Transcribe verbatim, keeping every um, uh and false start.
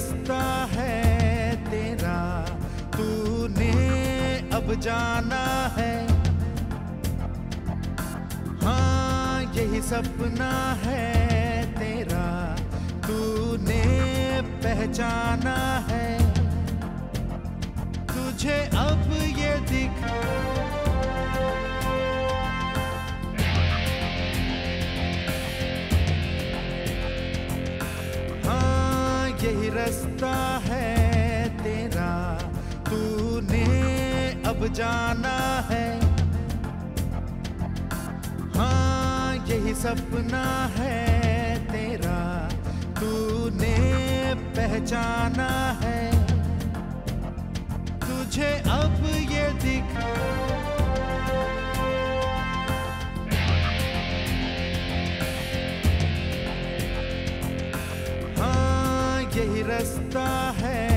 रास्ता है तेरा, तूने अब जाना है। हाँ यही सपना है तेरा, तूने पहचाना है। तुझे अब ये दिख हाँ यही रास्ता है तेरा, तूने अब जाना है। हाँ यही सपना है तेरा, तूने पहचाना है। तुझे अब ये दिख हाँ यही रास्ता है